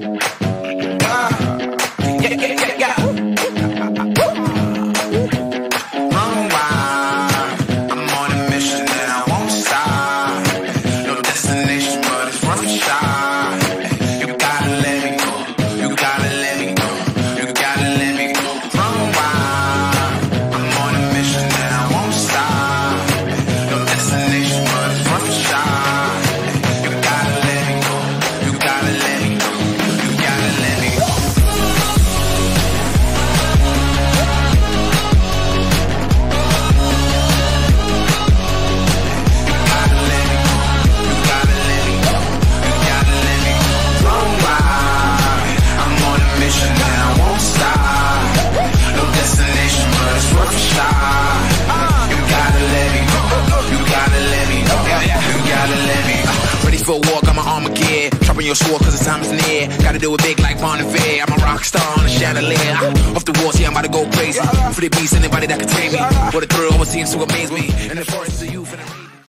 For a walk, I'm an Armageddon. Dropping your sword cause the time is near. Gotta do it big like Bon Iver. I'm a rock star on a chandelier. Off the walls, yeah, I'm about to go crazy. For the beast, anybody that can tame me. What a thrill, what seems to amaze me. And the forest of youth and